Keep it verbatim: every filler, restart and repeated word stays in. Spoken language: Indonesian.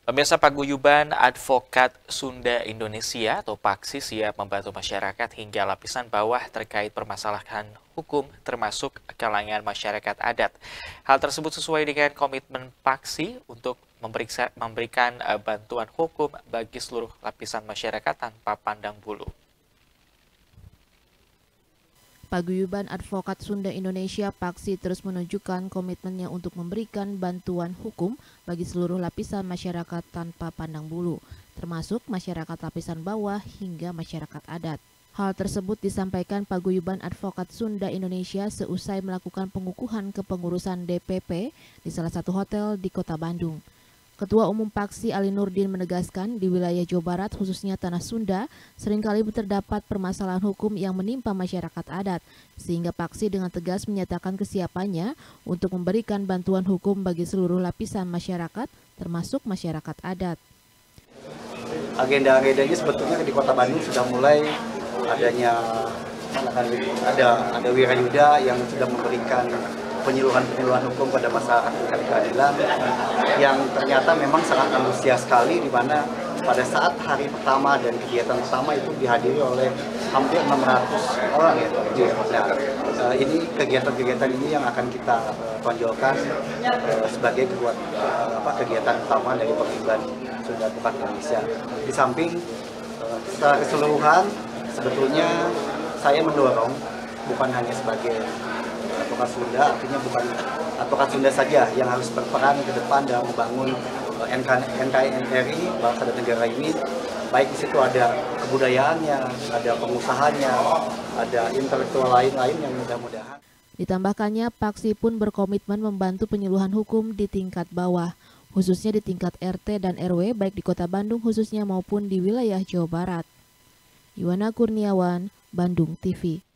Pemirsa, Paguyuban Advokat Sunda Indonesia atau PAKSI siap membantu masyarakat hingga lapisan bawah terkait permasalahan hukum termasuk kalangan masyarakat adat. Hal tersebut sesuai dengan komitmen PAKSI untuk memeriksa, memberikan eh, bantuan hukum bagi seluruh lapisan masyarakat tanpa pandang bulu. Paguyuban Advokat Sunda Indonesia PAKSI terus menunjukkan komitmennya untuk memberikan bantuan hukum bagi seluruh lapisan masyarakat tanpa pandang bulu, termasuk masyarakat lapisan bawah hingga masyarakat adat. Hal tersebut disampaikan Paguyuban Advokat Sunda Indonesia seusai melakukan pengukuhan kepengurusan D P P di salah satu hotel di Kota Bandung. Ketua Umum PAKSI Ali Nurdin menegaskan di wilayah Jawa Barat khususnya Tanah Sunda seringkali terdapat permasalahan hukum yang menimpa masyarakat adat, sehingga PAKSI dengan tegas menyatakan kesiapannya untuk memberikan bantuan hukum bagi seluruh lapisan masyarakat termasuk masyarakat adat. Agenda-agendanya sebetulnya di Kota Bandung sudah mulai adanya ada ada wirayuda yang sudah memberikan penyuluhan-penyuluhan hukum pada masyarakat mencari keadilan yang ternyata memang sangat antusias sekali, di mana pada saat hari pertama dan kegiatan pertama itu dihadiri oleh hampir enam ratus orang ya. Nah, ini kegiatan-kegiatan ini yang akan kita tonjolkan sebagai kegiatan utama dari Paguyuban Sunda Advokat Indonesia. Di samping secara keseluruhan sebetulnya saya mendorong bukan hanya sebagai advokat Sunda, artinya bukan advokat Sunda saja yang harus berperan ke depan dalam membangun N K R I, bangsa dan negara ini. Baik di situ ada kebudayaannya, ada pengusahanya, ada intelektual lain-lain yang mudah-mudahan. Ditambahkannya, PAKSI pun berkomitmen membantu penyuluhan hukum di tingkat bawah, khususnya di tingkat R T dan R W, baik di Kota Bandung khususnya maupun di wilayah Jawa Barat. Yuwana Kurniawan, Bandung T V.